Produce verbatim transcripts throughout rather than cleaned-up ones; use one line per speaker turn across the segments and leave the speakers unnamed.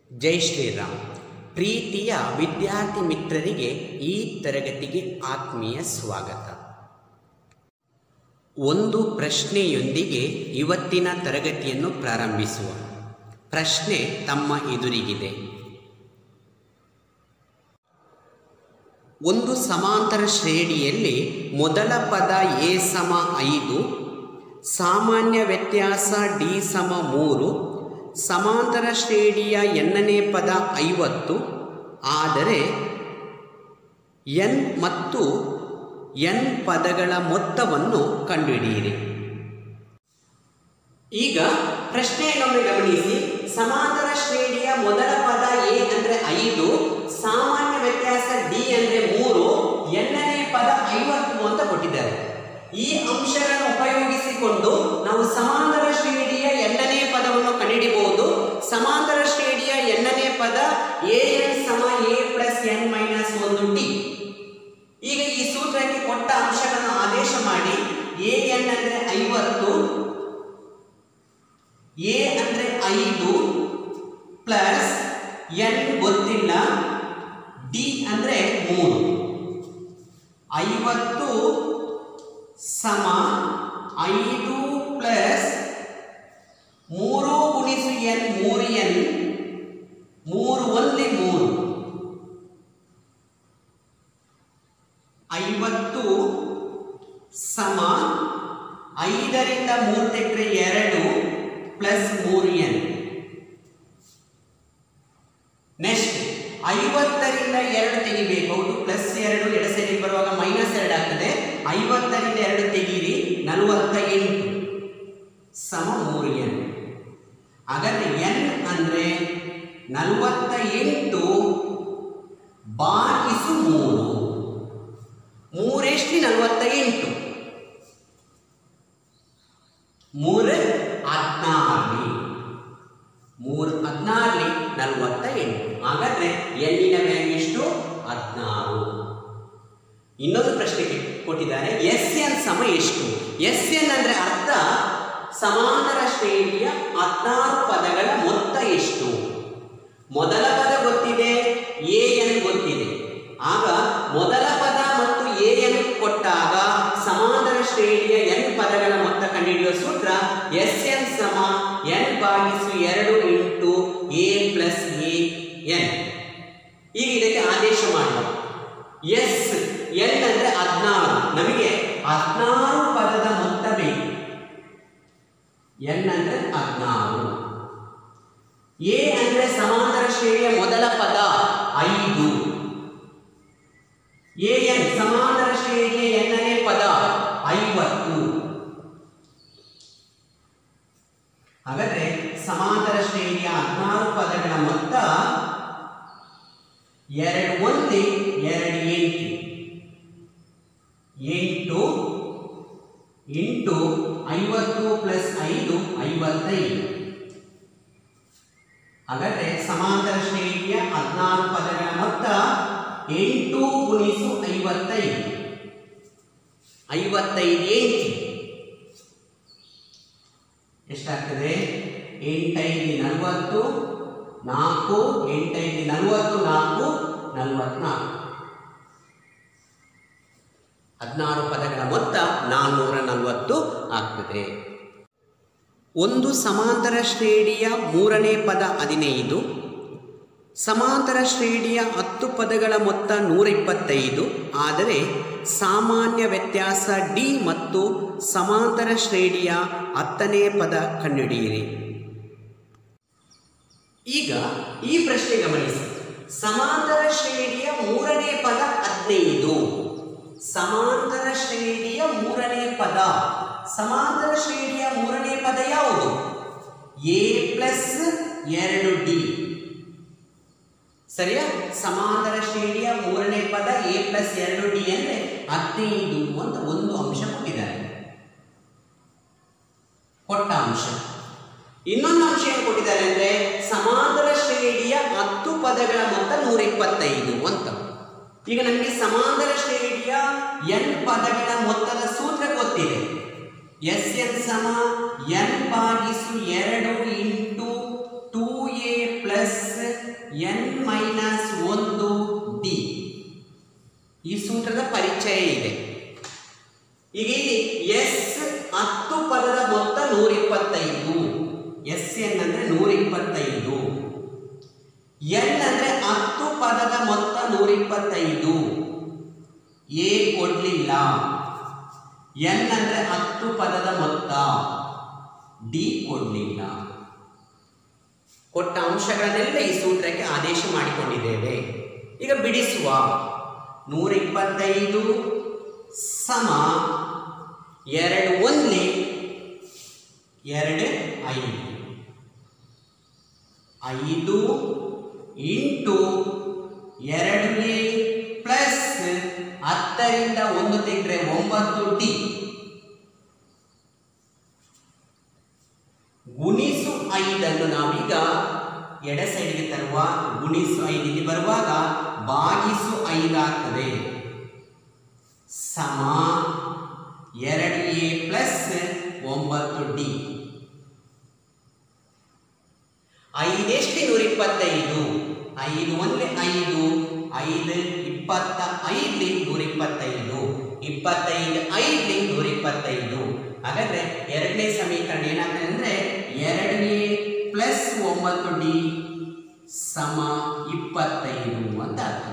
ಜೈ ಶ್ರೀರಾಮ್. ಪ್ರೀತಿಯ ವಿದ್ಯಾರ್ಥಿ ಮಿತ್ರರಿಗೆ ಈ ತರಗತಿಗೆ ಆತ್ಮೀಯ ಸ್ವಾಗತ. ಒಂದು ಪ್ರಶ್ನೆಯೊಂದಿಗೆ ಇವತ್ತಿನ ತರಗತಿಯನ್ನು ಪ್ರಾರಂಭಿಸುವ. ಪ್ರಶ್ನೆ ತಮ್ಮ ಎದುರಿಗಿದೆ. ಒಂದು ಸಮಾಂತರ ಶ್ರೇಣಿಯಲ್ಲಿ ಮೊದಲ ಪದ ಎ ಸಮ ಐದು, ಸಾಮಾನ್ಯ ವ್ಯತ್ಯಾಸ ಡಿ ಸಮ ಮೂರು, ಸಮಾಂತರ ಶ್ರೇಣಿಯ ಎನ್ನನೇ ಪದ ಐವತ್ತು, ಆದರೆ ಎನ್ ಮತ್ತು ಎನ್ ಪದಗಳ ಮೊತ್ತವನ್ನು ಕಂಡುಹಿಡಿಯಿರಿ. ಈಗ ಪ್ರಶ್ನೆಯನ್ನೊಮ್ಮೆ ಗಮನಿಸಿ. ಸಮಾಂತರ ಶ್ರೇಣಿಯ ಮೊದಲ ಪದ ಎ ಅಂದರೆ ಐದು, ಸಾಮಾನ್ಯ ವ್ಯತ್ಯಾಸ ಡಿ ಅಂದರೆ ಮೂರು, ಎನ್ನನೇ ಪದ ಐವತ್ತು ಅಂತ ಕೊಟ್ಟಿದ್ದಾರೆ. ಈ ಅಂಶಗಳನ್ನು ಉಪಯೋಗಿಸಿಕೊಂಡು ನಾವು ಸಮಾಂತರ ಶ್ರೇಣಿಯ ಎನ್ನನೇ ಪದವನ್ನು ಕಂಡುಹಿಡಿಯಬಹುದು. ಸಮಾಂತರ ಶ್ರೇಣಿಯ ಎನ್ನನೇ ಪದ ಎ ಎನ್ ಸಮ ಎ ಪ್ಲಸ್ ಎನ್ ಮೈನಸ್ ಒಂದು ಟಿ. ಈಗ ಈ ಸೂತ್ರಕ್ಕೆ ಕೊಟ್ಟ ಅಂಶಗಳನ್ನು ಆದೇಶ ಮಾಡಿ. ಎ ಎನ್ ಅಂದರೆ ಐವತ್ತು, ಎ ಅಂದರೆ ಐದು ಪ್ಲಸ್ ಎನ್ ಗೊತ್ತಿಲ್ಲ, ಡಿ ಅಂದರೆ ಮೂರು. ಐವತ್ತು ಸಮ ಐದು ಪ್ಲಸ್ ಮೂರು ಗುಣಿಸು ಎನ್ ಮೂರು ಎನ್, ಮೂರು ಒಂದೇ ಮೂರು. ಐವತ್ತು ಸಮ ಐದರಿಂದ ಮೂರು ತೆಗೆದ್ರೆ ಎರಡು ಪ್ಲಸ್ ಮೂರು ಎನ್. ನೆಕ್ಸ್ಟ್ ಐವತ್ತರಿಂದ ಎರಡು ತೆಗಿಬೇಕು. ಹೌದು, ಪ್ಲಸ್ ಎರಡು ಎಡ ಸೈಡಿಗೆ ಬರುವಾಗ ಮೈನಸ್ ಎರಡು ಆಗ್ತದೆ. ಐವತ್ತರಿಂದ ಎರಡು ತೆಗೀರಿ, ನಲವತ್ತ ಎಂಟು ಸಮ ಮೂರು ಎನ್. ಹಾಗಾದ್ರೆ ಎನ್ ಅಂದ್ರೆ ನಲವತ್ತ ಎಂಟು ಭಾಗಿಸು ಮೂರು. ಮೂರೆಷ್ಟು ನಲವತ್ತ ಎಂಟು, ಮೂರು ಹದಿನಾರು, ಮೂರು ಹದಿನಾರು ನಲವತ್ತ ಎಂಟು. ಹಾಗಾದ್ರೆ ಎನ್ನಿನ ವ್ಯಾಲ್ಯೂ ಎಷ್ಟು? ಹದಿನಾರು. ಇನ್ನೊಂದು ಪ್ರಶ್ನೆ ಕೊಟ್ಟಿದ್ದಾರೆ. ಎಸ್ ಎನ್ ಸಮ ಎಷ್ಟು? ಎಸ್ ಎನ್ ಅಂದ್ರೆ ಅರ್ಥ ಸಮಾಂತರ ಶ್ರೇಣಿಯ ಹದಿನಾರು ಪದಗಳ ಮೊತ್ತ ಎಷ್ಟು? ಮೊದಲ ಪದ ಗೊತ್ತಿದೆ, ಎ ಎನ್ ಗೊತ್ತಿದೆ. ಆಗ ಮೊದಲ ಪದ ಮತ್ತು ಎ ಎನ್ ಕೊಟ್ಟಾಗ ಸಮಾಂತರ ಶ್ರೇಣಿಯ ಎನ್ ಪದಗಳ ಮೊತ್ತ ಕಂಡುಹಿಡಿಯುವ ಸೂತ್ರ ಎಸ್ ಎನ್ ಸಮ ಎನ್ ಭಾಗಿಸು ಎರಡು into A plus A N. ಈಗ ಇದಕ್ಕೆ ಆದೇಶ ಮಾಡುವ. ಎಸ್ ಎನ್ ಅಂದ್ರೆ ಹದಿನಾರು, ನಮಗೆ ಹದಿನಾರು ಪದದ ಮೊತ್ತ ಬೇಕು. ಎನ್ ಅಂದ್ರೆ ಹದಿನಾರು. ಎ ಅಂದ್ರೆ ಸಮಾಂತರ ಶ್ರೇಣಿಯ ಮೊದಲ ಪದ ಐದು, ಎ ಎನ್ ಸಮಾಂತರ ಶ್ರೇಣಿಯ ಎನ್ನನೇ ಪದ ಐವತ್ತು. ಹಾಗಾದ್ರೆ ಸಮಾಂತರ ಶ್ರೇಣಿಯ ಹದಿನಾರು ಪದಗಳ ಮೊತ್ತ ಎರಡು ಒಂದೇ ಎರಡು ಎಂಟು, ಎಂಟು ಇಂಟು ಐವತ್ತು ಪ್ಲಸ್ ಐದು ಐವತ್ತೈದು. ಹಾಗಾದ್ರೆ ಸಮಾಂತರ ಶ್ರೇಣಿಯ ಹದಿನಾರು ಪದಗಳ ಮೊತ್ತ ಎಂಟು ಗುಣಿಸು ಐವತ್ತೈದು, ಐವತ್ತೈದು ಎಂಟು ಎಷ್ಟಾಗ್ತದೆ? ಎಂಟೈದು ನಲವತ್ತು, ನಾಲ್ಕು ಎಂಟೈದು ನಲವತ್ತು, ನಾಲ್ಕು ನಲವತ್ನಾಲ್ಕು. ಹದಿನಾರು ಪದಗಳ ಮೊತ್ತ ನಾನ್ನೂರ ನಲವತ್ತು ಆಗ್ತದೆ. ಒಂದು ಸಮಾಂತರ ಶ್ರೇಣಿಯ ಮೂರನೇ ಪದ ಹದಿನೈದು, ಸಮಾಂತರ ಶ್ರೇಣಿಯ ಹತ್ತು ಪದಗಳ ಮೊತ್ತ ನೂರ ಇಪ್ಪತ್ತೈದು, ಆದರೆ ಸಾಮಾನ್ಯ ವ್ಯತ್ಯಾಸ ಡಿ ಮತ್ತು ಸಮಾಂತರ ಶ್ರೇಣಿಯ ಹತ್ತನೇ ಪದ ಕಂಡುಹಿಡಿಯಿರಿ. ಈಗ ಈ ಪ್ರಶ್ನೆ ಗಮನಿಸಿ. ಸಮಾಂತರ ಶ್ರೇಣಿಯ ಮೂರನೇ ಪದ ಹದಿನೈದು, ಸಮಾಂತರ ಶ್ರೇಣಿಯ ಮೂರನೇ ಪದ. ಸಮಾಂತರ ಶ್ರೇಣಿಯ ಮೂರನೇ ಪದ ಯಾವುದು? ಎ ಪ್ಲಸ್ ಎರಡು ಡಿ. ಸರಿಯಾ? ಸಮಾಂತರ ಶ್ರೇಣಿಯ ಮೂರನೇ ಪದ ಎ ಪ್ಲಸ್ ಎರಡು ಡಿ ಅಂದ್ರೆ ಹದಿನೈದು ಅಂತ ಒಂದು ಅಂಶ ಕೊಟ್ಟಿದ್ದಾರೆ, ಕೊಟ್ಟ ಅಂಶ. ಇನ್ನೊಂದು ಅಂಶ ಏನು ಕೊಟ್ಟಿದ್ದಾರೆ ಅಂದ್ರೆ ಸಮಾಂತರ ಶ್ರೇಣಿಯ ಹತ್ತು ಪದಗಳ ಮೊತ್ತ ನೂರ ಇಪ್ಪತ್ತೈದು ಅಂತ. ಈಗ ನಮಗೆ ಸಮಾಂತರ ಶ್ರೇಣಿಯ ಎನ್ ಪದಗಳ ಮೊತ್ತದ ಸೂತ್ರ ಗೊತ್ತಿದೆ. ಎಸ್ ಎನ್ ಸಮ ಎನ್ ಭಾಗಿಸು ಎರಡು into two A plus N minus ಒಂದು ಡಿ. ಈ ಸೂತ್ರದ ಪರಿಚಯ ಇದೆ. ಈಗ ಇಲ್ಲಿ ಎಸ್ ಹತ್ತು ಪದದ ಮೊತ್ತ ನೂರ ಇಪ್ಪತ್ತೈದು. ಎಸ್ ಎನ್ ಅಂದ್ರೆ ನೂರ ಇಪ್ಪತ್ತೈದು. ಎನ್ ಅಂದ್ರೆ ಹತ್ತು ಪದದ ಮೊತ್ತ ನೂರ ಇಪ್ಪತ್ತೈದು. ಎ ಕೊಡ್ಲಿಲ್ಲ. ಎನ್ ಅಂದ್ರೆ ಹತ್ತು ಪದದ ಮೊತ್ತ, ಡಿ ಕೊಡ್ಲಿಲ್ಲ. ಕೊಟ್ಟ ಅಂಶಗಳನ್ನೆಲ್ಲ ಈ ಸೂತ್ರಕ್ಕೆ ಆದೇಶ ಮಾಡಿಕೊಂಡಿದ್ದೇವೆ. ಈಗ ಬಿಡಿಸುವ. ನೂರ ಇಪ್ಪತ್ತೈದು ಸಮ ಎರಡು ಒಂದೇ ಎರಡು ಐದು. ಐದು ಇಂಟು ಎರಡು ಎ ಪ್ಲಸ್ ಹತ್ತರಿಂದ ಒಂದು ತೆಗೆದ್ರೆ ಒಂಬತ್ತು ಡಿ ಗುಣಿಸು ಐದನ್ನು ನಾವೀಗ ಎಡ ಸೈಡ್ಗೆ ತರುವ. ಗುಣಿಸು ಐದಿಗೆ ಬರುವಾಗ ಭಾಗಿಸು ಐದಾಗ್ತದೆ. ಸಮ ಎರಡು ಎ ಪ್ಲಸ್ ಒಂಬತ್ತು ಡಿ. ಐದೆಷ್ಟು ನೂರ ಇಪ್ಪತ್ತೈದು. ಐದು ಒಂದೇ ಐದು. ಐದು ಇಪ್ಪತ್ತ ಐದು ನೂರ ಇಪ್ಪತ್ತೈದು. ಇಪ್ಪತ್ತೈದು ಐದು ನೂರ ಇಪ್ಪತ್ತೈದು. ಹಾಗಾದ್ರೆ ಎರಡನೇ ಸಮೀಕರಣ ಏನಾಗ್ತದೆ ಅಂದ್ರೆ ಎರಡು ಎ ಪ್ಲಸ್ ಒಂಬತ್ತು ಡಿ ಸಮ ಇಪ್ಪತ್ತೈದು ಅಂತ ಆಗ್ತದೆ.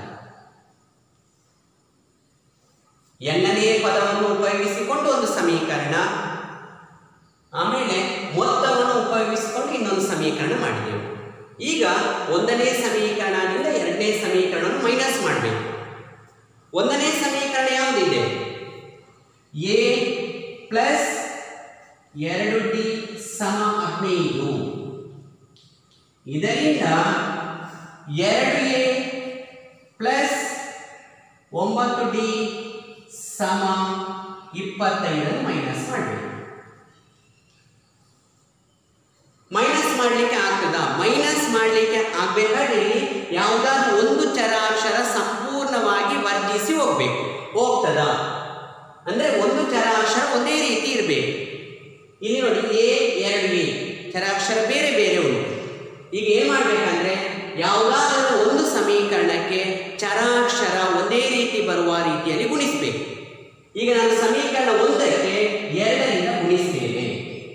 ಎನ್ನನೇ ಪದವನ್ನು ಉಪಯೋಗಿಸಿಕೊಂಡು ಒಂದು ಸಮೀಕರಣ, ಆಮೇಲೆ ಮೊತ್ತವನ್ನು ಉಪಯೋಗಿಸಿಕೊಂಡು ಇನ್ನೊಂದು ಸಮೀಕರಣ ಮಾಡಿದೆವು. ಈಗ ಒಂದನೇ ಸಮೀಕರಣದಿಂದ ಎರಡನೇ ಸಮೀಕರಣವನ್ನು ಮೈನಸ್ ಮಾಡಬೇಕು. ಒಂದನೇ ಸಮೀಕರಣ ಯಾವುದಿದೆ? ಎ ಪ್ಲಸ್ ಎರಡು ಡಿ ಸಮ ಹದಿನೈದು. ಇದರಿಂದ ಎರಡು ಎ ಪ್ಲಸ್ ಒಂಬತ್ತು ಡಿ ಸಮ ಇಪ್ಪತ್ತೈದನ್ನು ಮೈನಸ್ ಮಾಡಬೇಕು. ಮೈನಸ್ ಮಾಡಲಿಕ್ಕೆ ಆಗ್ತದ? ಮೈನಸ್ ಮಾಡಲಿಕ್ಕೆ ಆಗ್ಬೇಕಾದ್ರೆ ಇಲ್ಲಿ ಯಾವುದಾದ್ರೂ ಒಂದು ಚರಾಕ್ಷರ ಸಂಪೂರ್ಣವಾಗಿ ವರ್ಜಿಸಿ ಹೋಗ್ಬೇಕು. ಹೋಗ್ತದ ಅಂದ್ರೆ ಒಂದು ಚರಾಕ್ಷರ ಒಂದೇ ರೀತಿ ಇರಬೇಕು. ಇಲ್ಲಿ ನೋಡಿ ಎ ಎರಡು ಎ ಚರಾಕ್ಷರ ಬೇರೆ ಬೇರೆ ಉಂಟು. ಈಗ ಏನ್ ಮಾಡ್ಬೇಕಂದ್ರೆ ಯಾವುದಾದ್ರೂ ಒಂದು ಸಮೀಕರಣಕ್ಕೆ ಚರಾಕ್ಷರ ಒಂದೇ ರೀತಿ ಬರುವ ರೀತಿಯಲ್ಲಿ ಗುಣಿಸಬೇಕು. ಈಗ ನಾನು ಸಮೀಕರಣ ಒಂದಕ್ಕೆ ಎರಡರಿಂದ ಗುಣಿಸ್ತೇನೆ.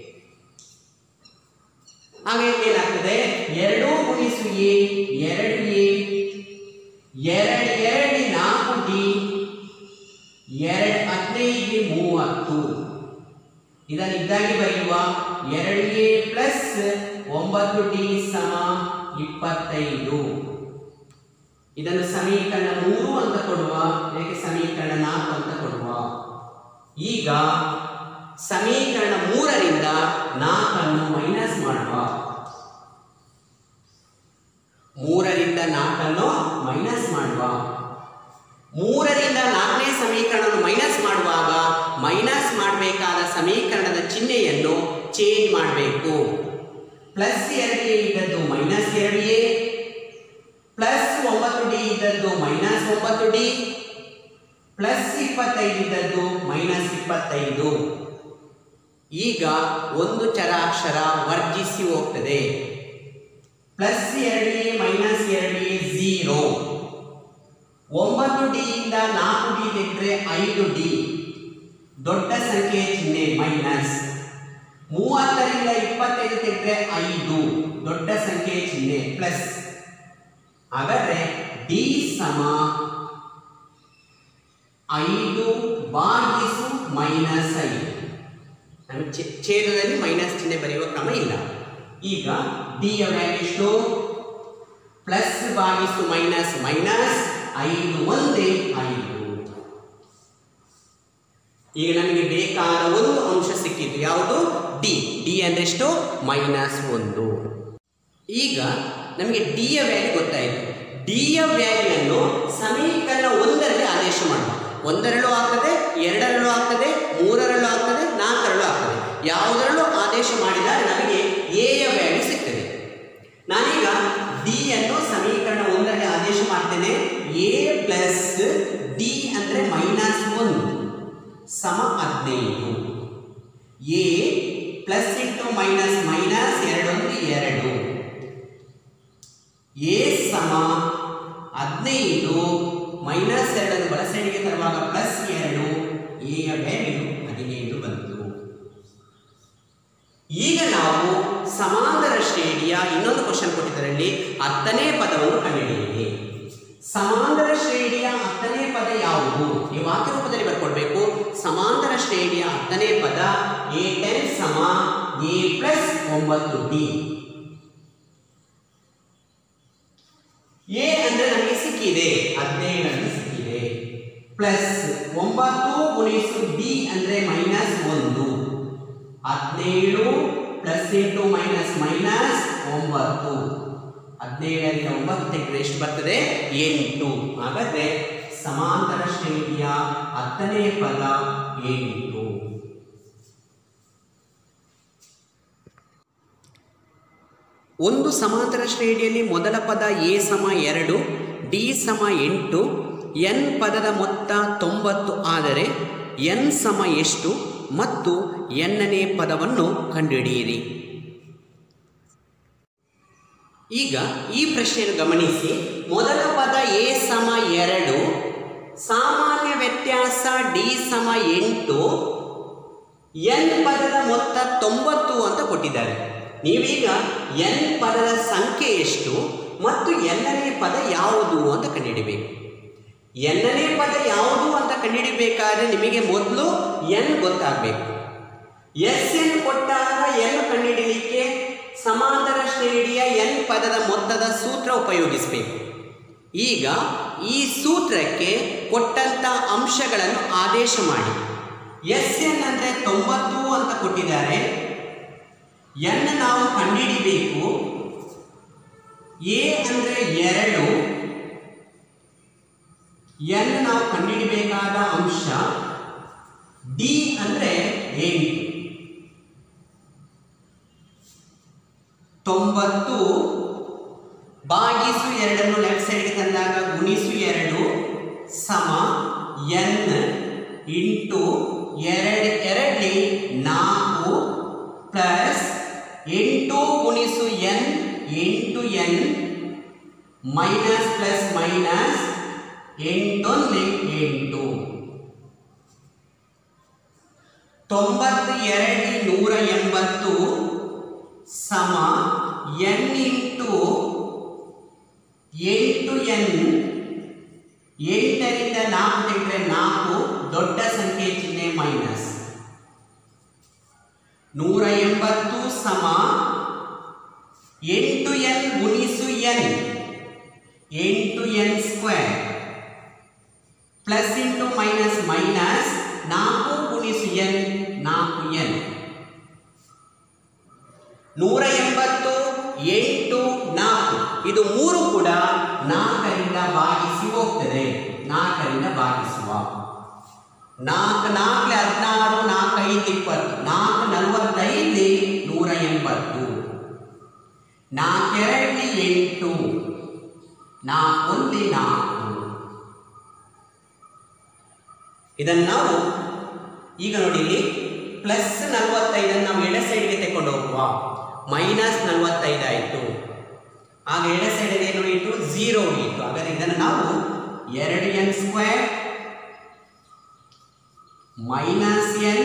ಹಾಗೆ ಏನಾಗ್ತದೆ? ಎರಡು ಗುಣಿಸು ಎ ಎರಡು ಎ ಎರಡು ಎರಡು ನಾಲ್ಕು ಡಿ ಎರಡು ಹದಿನೈದು ಮೂವತ್ತು. ಇದನ್ನು ಇದ್ದಾಗಿ ಬರೆಯುವ. ಎರಡು ಎ ಪ್ಲಸ್ ಒಂಬತ್ತು ಡಿ ಸಮ ಇಪ್ಪತ್ತೈದು. ಇದನ್ನು ಸಮೀಕರಣ ಮೂರು ಅಂತ ಕೊಡುವ, ಇದಕ್ಕೆ ಸಮೀಕರಣ ನಾಲ್ಕು ಅಂತ ಕೊಡುವ. ಈಗ ಸಮೀಕರಣ ಮೂರರಿಂದ ನಾಲ್ಕನ್ನು ಮೈನಸ್ ಮಾಡುವ. ಮೂರರಿಂದ ನಾಲ್ಕನ್ನು ಮೈನಸ್ ಮಾಡುವ. ಮೂರರಿಂದ ನಾಲ್ಕನೇ ಸಮೀಕರಣವನ್ನು ಮೈನಸ್ ಮಾಡುವಾಗ ಮೈನಸ್ ಮಾಡಬೇಕಾದ ಸಮೀಕರಣದ ಚಿಹ್ನೆಯನ್ನು ಚೇಂಜ್ ಮಾಡಬೇಕು. ಪ್ಲಸ್ ಎರಡು ಎ ಇದ್ದದ್ದು ಮೈನಸ್ ಎರಡು ಎ, ಪ್ಲಸ್ ಒಂಬತ್ತು ಡಿ ಇದ್ದದ್ದು ಮೈನಸ್ ಒಂಬತ್ತು ಡಿ, ಪ್ಲಸ್ ಇಪ್ಪತ್ತೈದು ಇದ್ದದ್ದು ಮೈನಸ್ ಇಪ್ಪತ್ತೈದು. ಈಗ ಒಂದು ಚರಾಕ್ಷರ ವರ್ಜಿಸಿ ಹೋಗ್ತದೆ. ಪ್ಲಸ್ ಎರಡು ಎ ಮೈನಸ್ ಎರಡು ಎ ಝೀರೋ. ಒಂಬತ್ತು ಡಿ ಇಂದ ನಾಲ್ಕು ಡಿ ತೆಗೆದ್ರೆ ಐದು ಡಿ, ದೊಡ್ಡ ಸಂಖ್ಯೆ ಚಿಹ್ನೆ ಮೈನಸ್. ಮೂವತ್ತರಿಂದ ಇಪ್ಪತ್ತೈದು ತೆಗೆದ್ರೆ ಐದು, ದೊಡ್ಡ ಸಂಖ್ಯೆ ಚಿಹ್ನೆ ಪ್ಲಸ್. ಹಾಗಾದ್ರೆ ಡಿ ಸಮ ಐದು ಭಾಗಿಸು ಮೈನಸ್ ಐದು. ನಮಗೆ ಛೇದದಲ್ಲಿ ಮೈನಸ್ ಚಿಹ್ನೆ ಬರೆಯುವ ಕ್ರಮ ಇಲ್ಲ. ಈಗ ಡಿ ಯ ವ್ಯಾಲ್ಯೂ ಎಷ್ಟು? ಪ್ಲಸ್ ಭಾಗಿಸು ಮೈನಸ್ ಮೈನಸ್ ಐದು ಒಂದೇ ಐದು. ಈಗ ನಮಗೆ ಬೇಕಾದ ಒಂದು ಅಂಶ ಸಿಕ್ಕಿತು. ಯಾವುದು? ಡಿ. ಡಿ ಅಂದ್ರೆ ಎಷ್ಟು? ಮೈನಸ್ ಒಂದು. ಈಗ ನಮಗೆ ಡಿ ಯ ವ್ಯಾಲ್ಯೂ ಗೊತ್ತಾಯಿತು. ಡಿ ಯ ವ್ಯಾಲ್ಯೂವನ್ನು ಸಮೀಕರಣ ಒಂದರಲ್ಲಿ ಆದೇಶ ಮಾಡುವ. ಒಂದರಲ್ಲೂ ಆಗ್ತದೆ, ಎರಡರಲ್ಲೂ ಆಗ್ತದೆ, ಮೂರರಲ್ಲೂ ಆಗ್ತದೆ, ನಾಲ್ಕರಲ್ಲೂ ಆಗ್ತದೆ. ಯಾವುದರಲ್ಲೂ ಆದೇಶ ಮಾಡಿದಾಗ ನಮಗೆ ಎ ಯ ವ್ಯಾಲ್ಯೂ ಸಿಗ್ತದೆ. ನಾನೀಗ ಡಿ ಅನ್ನು ಸಮೀಕರಣ ಒಂದರಲ್ಲಿ ಆದೇಶ ಮಾಡ್ತೇನೆ. ಎ ಪ್ಲಸ್ ಡಿ ಅಂದ್ರೆ ಮೈನಸ್ ಒಂದು ಸಮ ಹದಿನೈದು. A plus into minus minus ಎರಡೊಂದು ಎರಡು. ಎ ಸಮ ಹದಿನೈದು ಮೈನಸ್ ಎರಡನ್ನು ಬಲ ಸೈಡಿಗೆ ತರುವಾಗ ಪ್ಲಸ್ ಎರಡು, ಎ ಯ ವ್ಯಾಲ್ಯೂ ಹದಿನೈದು ಬಂತು. ಈಗ ನಾವು ಸಮಾಂತರ ಶ್ರೇಣಿಯ ಇನ್ನೊಂದು ಕ್ವಶನ್ ಕೊಟ್ಟಿದ್ದರಲ್ಲಿ ಹತ್ತನೇ ಪದವನ್ನು ಕಂಡುಹಿಡಿಯಿರಿ. ಸಮಾಂತರ ಶ್ರೇಣಿಯ ಹತ್ತನೇ ಪದ ಯಾವುದು? ಈ ವಾಕ್ಯ ರೂಪದಲ್ಲಿ ಬರ್ಕೊಡ್ಬೇಕು. ಸಮಾಂತರ ಶ್ರೇಣಿಯ ಹತ್ತನೇ ಪದ ಎ ಟೆನ್ ಸಮ ಎ ಪ್ಲಸ್ ಒಂಬತ್ತು ಡಿ. ಎ ಅಂದ್ರೆ ನಮಗೆ ಸಿಕ್ಕಿದೆ, ಹದಿನೈದರಲ್ಲಿ ಸಿಕ್ಕಿದೆ. ಪ್ಲಸ್ ಒಂಬತ್ತು ಗುಣಿಸು ಡಿ ಅಂದ್ರೆ ಮೈನಸ್ ಒಂದು. ಹದಿನೇಳು ಪ್ಲಸ್ ಇಂಟು ಮೈನಸ್ ಮೈನಸ್ ಒಂಬತ್ತು. ಹದಿನೇಳರಿಂದ ಒಂಬತ್ತು ತೆಗೆದ್ರೆ ಎಷ್ಟು ಬರ್ತದೆ? ಎಂಟು. ಹಾಗಾದ್ರೆ ಸಮಾಂತರ ಶ್ರೇಣಿಯ ಹತ್ತನೇ ಪದ ಎಂಟು. ಒಂದು ಸಮಾಂತರ ಶ್ರೇಣಿಯಲ್ಲಿ ಮೊದಲ ಪದ ಎ ಸಮ ಎರಡು, ಡಿ ಸಮ ಎಂಟು, ಎನ್ ಪದದ ಮೊತ್ತ ತೊಂಬತ್ತು ಆದರೆ ಎನ್ ಸಮ ಎಷ್ಟು ಮತ್ತು ಎನ್ನನೇ ಪದವನ್ನು ಕಂಡುಹಿಡಿಯಿರಿ. ಈಗ ಈ ಪ್ರಶ್ನೆಯನ್ನು ಗಮನಿಸಿ. ಮೊದಲ ಪದ ಎ ಸಮ ಎರಡು, ಸಾಮಾನ್ಯ ವ್ಯತ್ಯಾಸ ಡಿ ಸಮ ಎಂಟು, ಎನ್ ಪದದ ಮೊತ್ತ ತೊಂಬತ್ತು ಅಂತ ಕೊಟ್ಟಿದ್ದಾರೆ. ನೀವೀಗ ಎನ್ ಪದದ ಸಂಖ್ಯೆ ಎಷ್ಟು ಮತ್ತು ಎನ್ನನೇ ಪದ ಯಾವುದು ಅಂತ ಕಂಡುಹಿಡಿಬೇಕು. ಎನ್ನನೇ ಪದ ಯಾವುದು ಅಂತ ಕಂಡುಹಿಡಿಬೇಕಾದ್ರೆ ನಿಮಗೆ ಮೊದಲು ಎನ್ ಗೊತ್ತಾಗಬೇಕು. ಎಸ್ ಎನ್ ಕೊಟ್ಟಾಗ ಎನ್ ಕಂಡುಹಿಡಿಯಲಿಕ್ಕೆ ಸಮಾಂತರ ಶ್ರೇಣಿಯ ಎನ್ ಪದದ ಮೊತ್ತದ ಸೂತ್ರ ಉಪಯೋಗಿಸಬೇಕು. ಈಗ ಈ ಸೂತ್ರಕ್ಕೆ ಕೊಟ್ಟಂತ ಅಂಶಗಳನ್ನು ಆದೇಶ ಮಾಡಿ. ಎಸ್ ಎನ್ ಅಂದರೆ ತೊಂಬತ್ತು ಅಂತ ಕೊಟ್ಟಿದ್ದಾರೆ. ಎನ್ ನಾವು ಕಂಡುಹಿಡಿಬೇಕು. ಎ ಅಂದರೆ ಎರಡು, ಎನ್ ನಾವು ಕಂಡುಹಿಡಿಬೇಕಾದ ಅಂಶ. ಡಿ ಅಂದರೆ ಎಂಟು. ತೊಂಬತ್ತು ಭಾಗಿಸು ಎರಡನ್ನು ಲೆಫ್ಟ್ ಸೈಡ್ಗೆ ತಂದಾಗ ಗುಣಿಸು ಎರಡು ಸಮ ಎನ್ ಇಂಟು ಎರಡು ಎರಡಲಿ ನಾಲ್ಕು ಪ್ಲಸ್ ಎಂಟು ಗುಣಿಸು ಎನ್ ಎಂಟು ಎನ್ ಮೈನಸ್ ಪ್ಲಸ್ ಮೈನಸ್ ಎಂಟೊಂದು ಎಂಟು. ತೊಂಬತ್ತು ಎರಡು ನೂರ ಎಂಬತ್ತು ಸಮ ಎನ್ ಇಂಟು ಎಂಟು ಎನ್. ಎಂಟರಿಂದ ನಾಲ್ಕು ತೆಗೆದರೆ ನಾಲ್ಕು, ದೊಡ್ಡ ಸಂಖ್ಯೆ ಚಿಹ್ನೆ ಮೈನಸ್. ನೂರ ಎಂಬತ್ತು ಸಮ ಎಂಟು ಎನ್ ಗುಣಿಸು ಎನ್ ಎಂಟು N square plus into minus minus ನಾಲ್ಕು ಗುಣಿಸು ಎನ್ ನಾಲ್ಕು ಎನ್. ನೂರ ಎಂಬತ್ತು ಎಂಟು ನಾಲ್ಕು ಇದು ಮೂರು ಕೂಡ ನಾಲ್ಕರಿಂದ ಭಾಗಿಸಿ ಹೋಗ್ತದೆ. ನಾಲ್ಕರಿಂದ ಭಾಗಿಸುವ ನಾಲ್ಕು ನಾಲ್ಕು ಹದಿನಾರು, ನಾಲ್ಕೈದು ಇಪ್ಪತ್ತು, ನಾಲ್ಕು ನಲವತ್ತೈದು ನೂರ ಎಂಬತ್ತು, ನಾಲ್ಕೆರಡು ಎಂಟು, ನಾಲ್ಕೊಂದು ನಾಲ್ಕು. ಇದನ್ನು ನಾವು ಈಗ ನೋಡಿ ಇಲ್ಲಿ ಪ್ಲಸ್ ನಲವತ್ತೈದನ್ನು ನಾವು ಎಡ ಸೈಡ್ಗೆ ತೆಕ್ಕೊಂಡು ಹೋಗುವ. ಮೈನಸ್ ನಲವತ್ತೈದು ಆಯಿತು. ಆಗ ಎಡ ಸೈಡ್ ಏನು ಉಳಿಯಿತು? ಝೀರೋ ಉಳಿಯಿತು. ಹಾಗಾದರೆ ಇದನ್ನು ನಾವು ಎರಡು N square minus N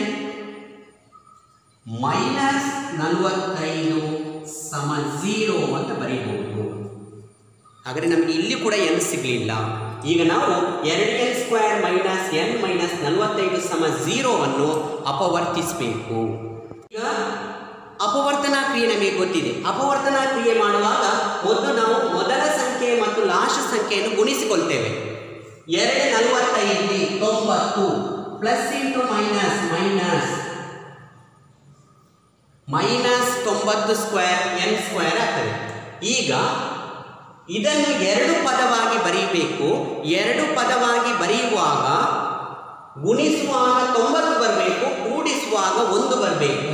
minus ನಲವತ್ತೈದು ಸಮ ಝೀರೋ ಅಂತ ಬರೀಬಹುದು. ಹಾಗಾದರೆ ನಮಗೆ ಇಲ್ಲಿ ಕೂಡ ಎನ್ ಸಿಗಲಿಲ್ಲ. ಈಗ ನಾವು ಎರಡು N square minus N minus ನಲವತ್ತೈದು ಸಮ ಝೀರೋವನ್ನು ಅಪವರ್ತಿಸಬೇಕು. ಈಗ ಅಪವರ್ತನಾ ಕ್ರಿಯೆ ನಮಗೆ ಗೊತ್ತಿದೆ. ಅಪವರ್ತನಾ ಕ್ರಿಯೆ ಮಾಡುವಾಗ ಮೊದಲು ನಾವು ಮೊದಲ ಸಂಖ್ಯೆ ಮತ್ತು ಲಾಸ್ಟ್ ಸಂಖ್ಯೆಯನ್ನು ಗುಣಿಸಿಕೊಳ್ತೇವೆ. ಎರಡು ನಲವತ್ತೈದು ತೊಂಬತ್ತು plus into minus minus minus ತೊಂಬತ್ತು ಸ್ಕ್ವೇರ್ ಎನ್ ಸ್ಕ್ವೇರ್ ಆಗ್ತದೆ. ಈಗ ಇದನ್ನು ಎರಡು ಪದವಾಗಿ ಬರೀಬೇಕು. ಎರಡು ಪದವಾಗಿ ಬರೆಯುವಾಗ ಗುಣಿಸುವಾಗ ತೊಂಬತ್ತು ಬರಬೇಕು, ಕೂಡಿಸುವಾಗ ಒಂದು ಬರಬೇಕು.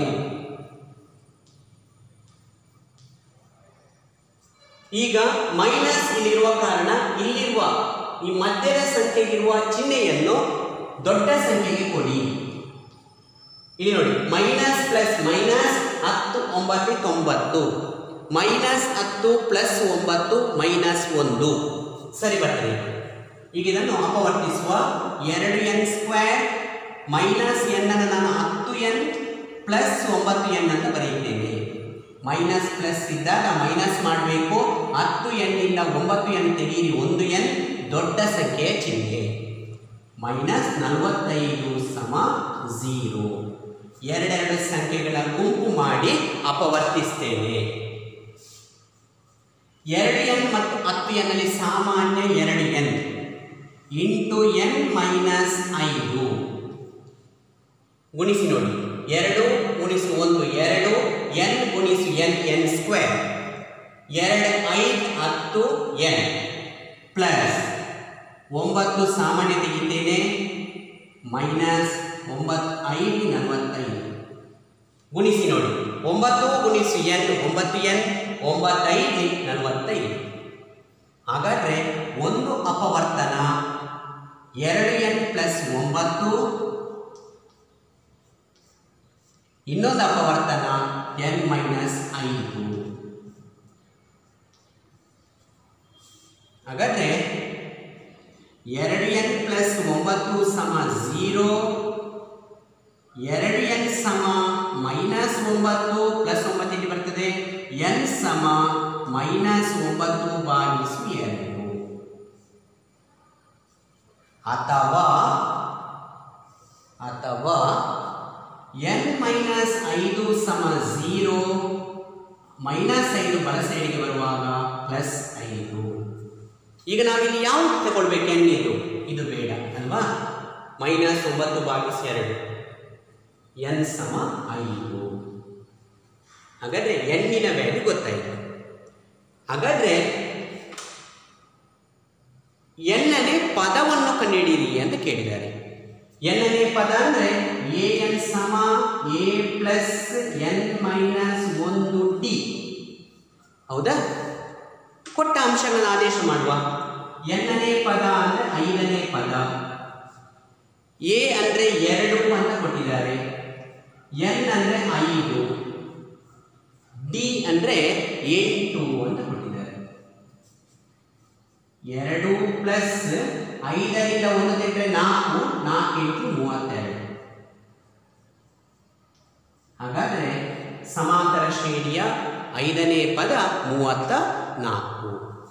ಈಗ ಮೈನಸ್ ಇಲ್ಲಿರುವ ಕಾರಣ ಇಲ್ಲಿರುವ ಈ ಮಧ್ಯದ ಸಂಖ್ಯೆಗಿರುವ ಚಿಹ್ನೆಯನ್ನು ದೊಡ್ಡ ಸಂಖ್ಯೆಗೆ ಕೊಡಿ. ಇಲ್ಲಿ ನೋಡಿ ಮೈನಸ್ ಪ್ಲಸ್ ಮೈನಸ್ ಹತ್ತು ಒಂಬತ್ತು ತೊಂಬತ್ತು. ಮೈನಸ್ ಹತ್ತು ಪ್ಲಸ್ ಒಂಬತ್ತು ಮೈನಸ್ ಒಂದು ಸರಿ ಬರ್ತದೆ. ಈಗ ಇದನ್ನು ಅಪವರ್ತಿಸುವ. ಎರಡು ಎನ್ ಸ್ಕ್ವೇರ್ ಮೈನಸ್ ಎನ್ ಅನ್ನು ನಾನು ಹತ್ತು ಎನ್ ಪ್ಲಸ್ ಒಂಬತ್ತು ಎನ್ ಅಂತ ಬರೆಯುತ್ತೇನೆ. ಮೈನಸ್ ಪ್ಲಸ್ ಇದ್ದಾಗ ಮೈನಸ್ ಮಾಡಬೇಕು. ಹತ್ತು ಎನ್ನಿಂದ ಒಂಬತ್ತು ಎನ್ ತೆಗೀರಿ, ಒಂದು ಎನ್ ದೊಡ್ಡ ಸಂಖ್ಯೆಯ ಚಿಹ್ನೆ. ಮೈನಸ್ ನಲವತ್ತೈದು ಸಮ ಝೀರೋ. ಎರಡೆರಡು ಸಂಖ್ಯೆಗಳ ಗುಂಪು ಮಾಡಿ ಅಪವರ್ತಿಸ್ತೇನೆ. ಎರಡು ಎನ್ ಮತ್ತು ಹತ್ತು ಎನ್ ಅಲ್ಲಿ ಸಾಮಾನ್ಯ ಎರಡು ಎನ್ ಇಂಟು ಎನ್ ಮೈನಸ್ ಐದು ಗುಣಿಸಿ ನೋಡಿ. ಎರಡು ಗುಣಿಸು ಒಂದು ಎರಡು, ಎನ್ ಗುಣಿಸು ಎನ್ ಎನ್ ಸ್ಕ್ವೇರ್, ಎರಡು ಐದು ಹತ್ತು ಎನ್ ಪ್ಲಸ್ ಒಂಬತ್ತು ಸಾಮಾನ್ಯ ತೆಗಿತೇನೆ, ಮೈನಸ್ ಒಂಬತ್ತು ಐದು ನಲವತ್ತೈದು ಗುಣಿಸಿ ನೋಡಿ. ಒಂಬತ್ತು ಗುಣಿಸು ಎನ್ ಒಂಬತ್ತು ಎನ್, ಒಂಬತ್ತೈದು ನಲವತ್ತೈದು. ಹಾಗಾದರೆ ಒಂದು ಅಪವರ್ತನ ಎರಡು ಎನ್ ಪ್ಲಸ್ ಒಂಬತ್ತು, ಇನ್ನೊಂದು ಅಪವರ್ತನ ಎನ್ ಮೈನಸ್ ಐದು. ಹಾಗಾದರೆ ಎರಡು ಎನ್ ಪ್ಲಸ್ ಒಂಬತ್ತು ಸಮ ಝೀರೋ, ಎರಡು ಎನ್ ಸಮ ಮೈನಸ್ ಒಂಬತ್ತು ಪ್ಲಸ್ ಒಂಬತ್ತು ಇಲ್ಲಿ ಬರ್ತದೆ, ಎನ್ ಸಮ ಮೈನಸ್ ಒಂಬತ್ತು ಭಾಗಿಸು ಎರಡು. ಅಥವಾ ಅಥವಾ ಎನ್ ಮೈನಸ್ ಐದು ಸಮ ಝೀರೋ, ಮೈನಸ್ ಐದು ಬಲ ಸೈಡಿಗೆ ಬರುವಾಗ ಪ್ಲಸ್ ಐದು. ಈಗ ನಾವಿಲ್ಲಿ ಯಾವುದು ತಗೊಳ್ಬೇಕು? ಎನ್ ಇದು ಇದು ಬೇಡ ಅಲ್ವಾ? ಮೈನಸ್ ಒಂಬತ್ತು ಭಾಗಿಸಿ ಎರಡು, ಎನ್ ಸಮ ಐದು. ಹಾಗಾದರೆ ಎನ್ನಿನ ವ್ಯಾಲ್ಯೂ ಗೊತ್ತಾಯಿತು. ಹಾಗಾದರೆ ಎನ್ನನೇ ಪದವನ್ನು ಕಂಡುಹಿಡಿಯಿರಿ ಅಂತ ಕೇಳಿದ್ದಾರೆ. ಎನ್ನನೇ ಪದ ಅಂದರೆ ಎ ಎನ್ ಸಮ ಎ ಪ್ಲಸ್ ಎನ್ ಮೈನಸ್ ಒಂದು ಡಿ. ಹೌದಾ? ಕೊಟ್ಟ ಅಂಶಗಳನ್ನು ಆದೇಶ ಮಾಡುವ. ಎನ್ನನೇ ಪದ ಅಂದರೆ ಐದನೇ ಪದ. ಎ ಅಂದರೆ ಎರಡು ಅಂತ ಕೊಟ್ಟಿದ್ದಾರೆ, ಎನ್ ಅಂದರೆ ಐದು, ಡಿ ಅಂದರೆ ಎಂಟು ಅಂತ ಕೊಟ್ಟಿದ್ದಾರೆ. ಎರಡು ಪ್ಲಸ್ ಐದರಿಂದ ಒಂದು ತೆಗೆದರೆ ನಾಲ್ಕು, ನಾಲ್ಕು ಎಂಟು ಮೂವತ್ತೆರಡು. ಹಾಗಾದರೆ ಸಮಾಂತರ ಶ್ರೇಣಿಯ ಐದನೇ ಪದ ಮೂವತ್ತ ನಾಲ್ಕು.